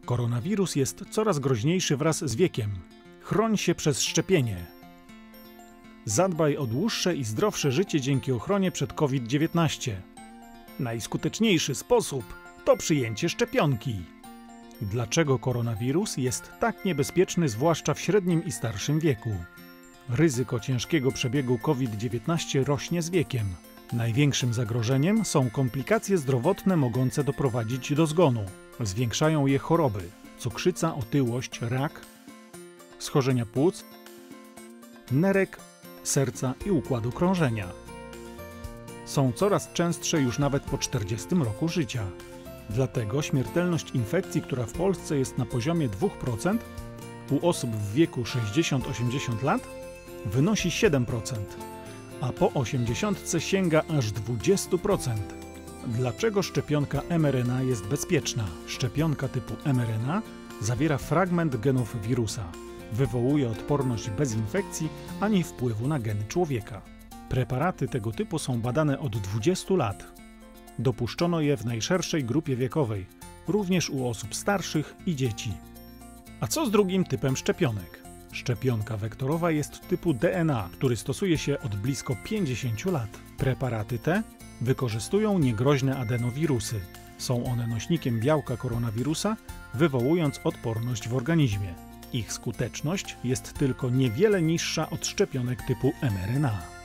Koronawirus jest coraz groźniejszy wraz z wiekiem. Chroń się przez szczepienie. Zadbaj o dłuższe i zdrowsze życie dzięki ochronie przed COVID-19. Najskuteczniejszy sposób to przyjęcie szczepionki. Dlaczego koronawirus jest tak niebezpieczny, zwłaszcza w średnim i starszym wieku? Ryzyko ciężkiego przebiegu COVID-19 rośnie z wiekiem. Największym zagrożeniem są komplikacje zdrowotne mogące doprowadzić do zgonu. Zwiększają je choroby: cukrzyca, otyłość, rak, schorzenia płuc, nerek, serca i układu krążenia. Są coraz częstsze już nawet po 40 roku życia. Dlatego śmiertelność infekcji, która w Polsce jest na poziomie 2%, u osób w wieku 60-80 lat wynosi 7%, a po 80 sięga aż 20%. Dlaczego szczepionka mRNA jest bezpieczna? Szczepionka typu mRNA zawiera fragment genów wirusa. Wywołuje odporność bez infekcji ani wpływu na geny człowieka. Preparaty tego typu są badane od 20 lat. Dopuszczono je w najszerszej grupie wiekowej, również u osób starszych i dzieci. A co z drugim typem szczepionek? Szczepionka wektorowa jest typu DNA, który stosuje się od blisko 50 lat. Preparaty te wykorzystują niegroźne adenowirusy. Są one nośnikiem białka koronawirusa, wywołując odporność w organizmie. Ich skuteczność jest tylko niewiele niższa od szczepionek typu mRNA.